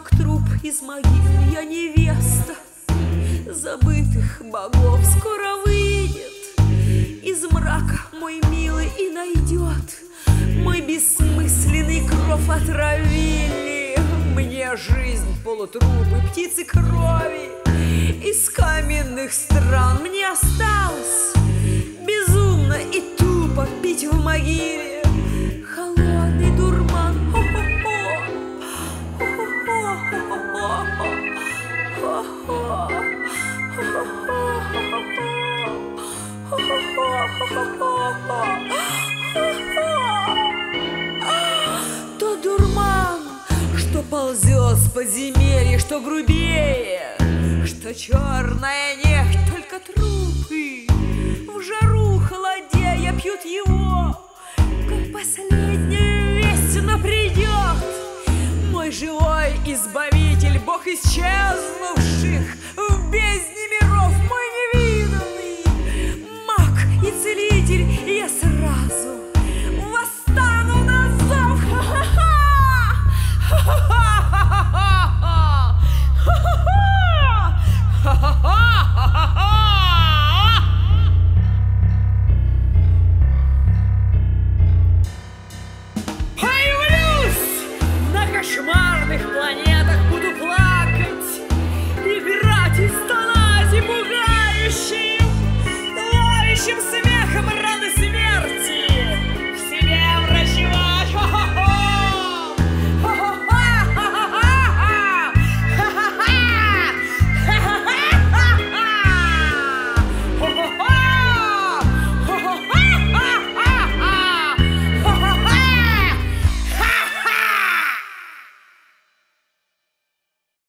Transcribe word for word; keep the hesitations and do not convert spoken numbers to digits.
как труп из могилы, я невеста забытых богов. Скоро выйдет из мрака мой милый и найдет мой бессмысленный кров. Отравили мне жизнь полутрупы, птицы крови из каменных стран. Мне осталось безумно и тупо пить в могиле холодный дурман. Тот дурман, что ползет с подземелья, что грубее, что черная нефть, только трупы в жару холодея пьют его, как последнюю весть. Но придет мой живой избавитель, Бог исчезнувших в бездне миров, мой невиданный маг и целитель, и я сразу восстану на зов. Появлюсь на кошмарных планетах